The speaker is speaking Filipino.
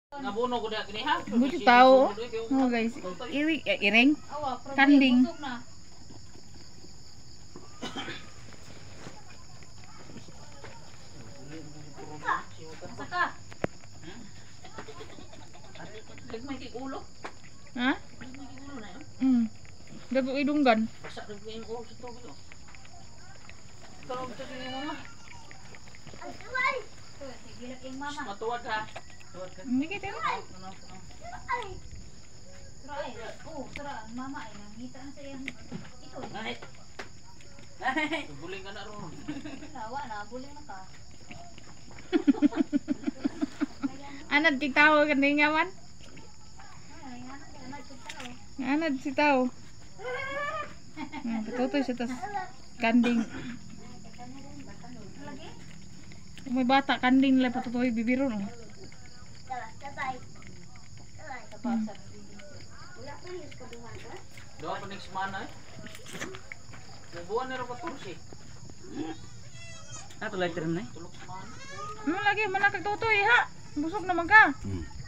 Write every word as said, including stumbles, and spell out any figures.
Nabuno ko na kini ha. Buti tahu. Oh guys, iri eh, iring kanding. Saka. Lagmay kay ulo. Ha? Lagmay kay ulo na yun. Hmm. Dapat idunggan. Basta lagmay yung ulo sa tubig oh. Kalau bisa kini mama. Matuwad ha. Hindi kita. Oh, tara, mama ay nangita na sa iyang ito. Ay. Ay, buling ka na ron. Lawa na, buling na ka. Anad si tao kanding ngawan. Ay, anak, anak, tao. Anad si tao. Nah, betul sa tas kanding. Lagi? May bata kanding nila patutoy bibiro no. Hmm. Doa pa next mana eh. Buwan na rin ka tursi. Ah, tulad rin na eh. Tulog semana. Ano lagi manakag tutoy ha. Busog naman ka. Hmm.